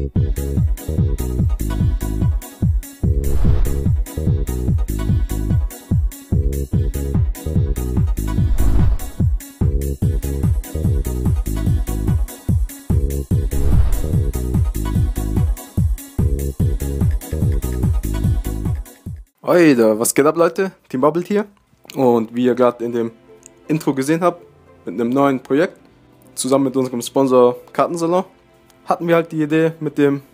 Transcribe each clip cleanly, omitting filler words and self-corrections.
Hey da, was geht ab Leute? Team Bubble hier. Und wie ihr gerade in dem Intro gesehen habt, mit einem neuen Projekt, zusammen mit unserem Sponsor Kartensalon, hatten wir halt die Idee mit dem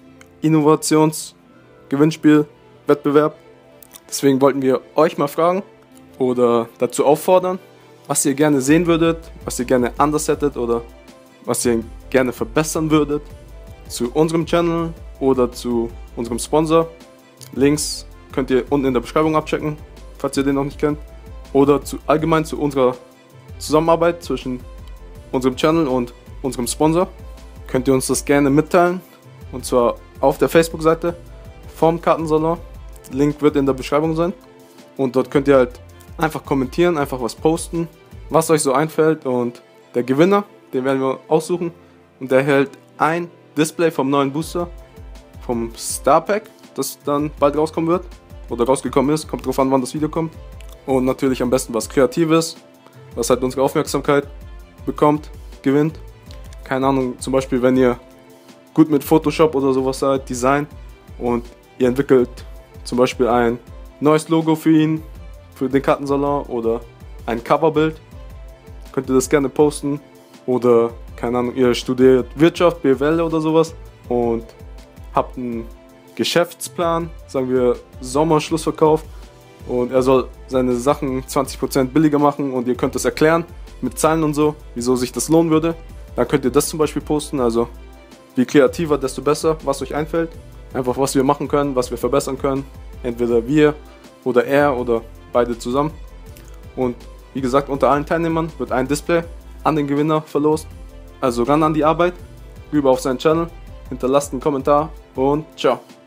Innovationsgewinnspiel-Wettbewerb. Deswegen wollten wir euch mal fragen oder dazu auffordern, was ihr gerne sehen würdet, was ihr gerne anders hättet oder was ihr gerne verbessern würdet zu unserem Channel oder zu unserem Sponsor. Links könnt ihr unten in der Beschreibung abchecken, falls ihr den noch nicht kennt. Oder allgemein zu unserer Zusammenarbeit zwischen unserem Channel und unserem Sponsor. Könnt ihr uns das gerne mitteilen. Und zwar auf der Facebook-Seite vom Kartensalon. Link wird in der Beschreibung sein. Und dort könnt ihr halt einfach kommentieren, einfach was posten, was euch so einfällt. Und der Gewinner, den werden wir aussuchen. Und der erhält ein Display vom neuen Booster, vom Star Pack, das dann bald rauskommen wird oder rausgekommen ist, kommt drauf an, wann das Video kommt. Und natürlich am besten was Kreatives, was halt unsere Aufmerksamkeit bekommt, gewinnt. Keine Ahnung, zum Beispiel wenn ihr gut mit Photoshop oder sowas seid, Design, und ihr entwickelt zum Beispiel ein neues Logo für ihn, für den Kartensalon oder ein Coverbild, könnt ihr das gerne posten. Oder keine Ahnung, ihr studiert Wirtschaft, BWL oder sowas und habt einen Geschäftsplan, sagen wir Sommerschlussverkauf, und er soll seine Sachen 20% billiger machen und ihr könnt das erklären mit Zahlen und so, wieso sich das lohnen würde. Dann könnt ihr das zum Beispiel posten, also je kreativer, desto besser, was euch einfällt. Einfach was wir machen können, was wir verbessern können, entweder wir oder er oder beide zusammen. Und wie gesagt, unter allen Teilnehmern wird ein Display an den Gewinner verlost. Also ran an die Arbeit, rüber auf seinen Channel, hinterlasst einen Kommentar und ciao.